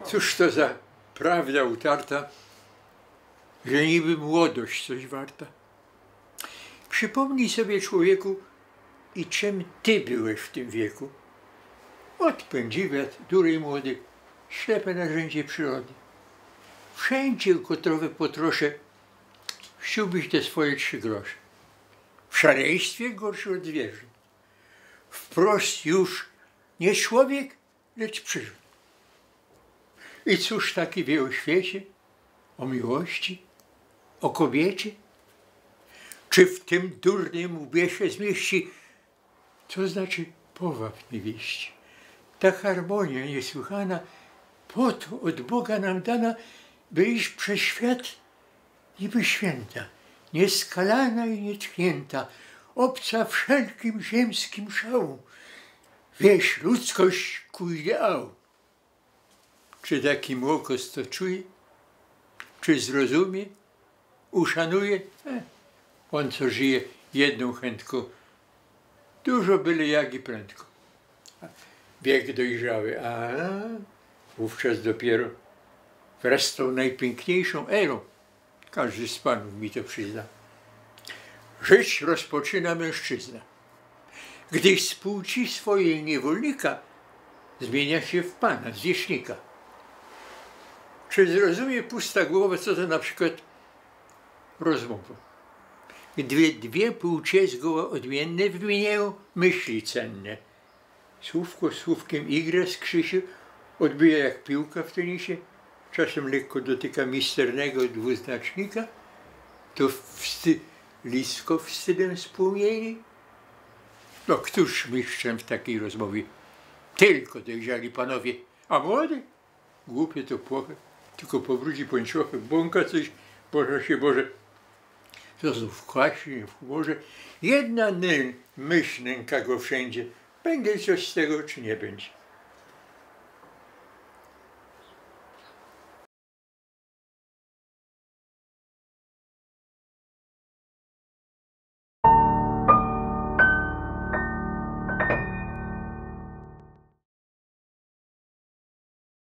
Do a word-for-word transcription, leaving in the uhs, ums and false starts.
Cóż to za prawda utarta, że niby młodość coś warta. Przypomnij sobie, człowieku, i czym ty byłeś w tym wieku. Odpędź wiatr, dury młody, ślepe narzędzie przyrody. Wszędzie kotrowe potrosze, chciałbyś te swoje trzy grosze. W szaleństwie gorszy od zwierzę. Wprost już nie człowiek, lecz przyrząd. I cóż taki wie o świecie, o miłości, o kobiecie? Czy w tym durnym łbie się zmieści, co znaczy powab niewieści? Ta harmonia niesłychana, po to od Boga nam dana, by iść przez świat niby święta, nieskalana i nietknięta, obca wszelkim ziemskim szału, wieś ludzkość ku ideału. Czy taki młokos to czuje? Czy zrozumie? Uszanuje? E, on, co żyje jedną chętką, dużo byle jak i prędko. Wiek dojrzały, a wówczas dopiero wraz z tą najpiękniejszą erą, każdy z panów mi to przyzna, żyć rozpoczyna mężczyzna. Gdy z płci swojej niewolnika zmienia się w pana, zwierzchnika. Czy zrozumie pusta głowa, co to na przykład rozmowa? Gdy dwie płcie zgoła odmienne wymieniają myśli cenne. Słówko słówkiem igra z Krzysiu, odbija jak piłka w tenisie, czasem lekko dotyka misternego dwuznacznika, to wsty, lisko wstydem spłomieni. No któż mistrzem w takiej rozmowie? Tylko dojrzali panowie, a młody? Głupie to płoche, tylko powróci pończochy, bąka coś, Boże się Boże. To znów kwaśnie w humorze. Jedna myśl nęka go wszędzie. Będzie coś z tego, czy nie będzie.